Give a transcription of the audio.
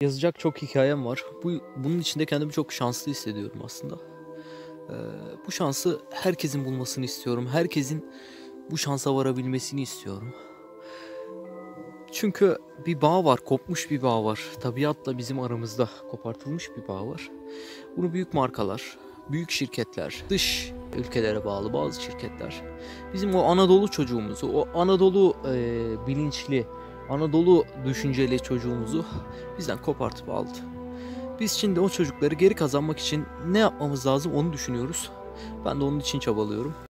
Yazacak çok hikayem var. Bunun içinde kendimi çok şanslı hissediyorum aslında. Eee, Bu şansı herkesin bulmasını istiyorum. Herkesin bu şansa varabilmesini istiyorum. Çünkü bir bağ var, kopmuş bir bağ var. Tabiatla bizim aramızda kopartılmış bir bağ var. Bunu büyük markalar, büyük şirketler, dış ülkelere bağlı bazı şirketler bizim o Anadolu çocuğumuzu, o Anadolu bilinçli, Anadolu düşünceli çocuğumuzu bizden kopartıp aldı. Biz şimdi o çocukları geri kazanmak için ne yapmamız lazım onu düşünüyoruz. Ben de onun için çabalıyorum.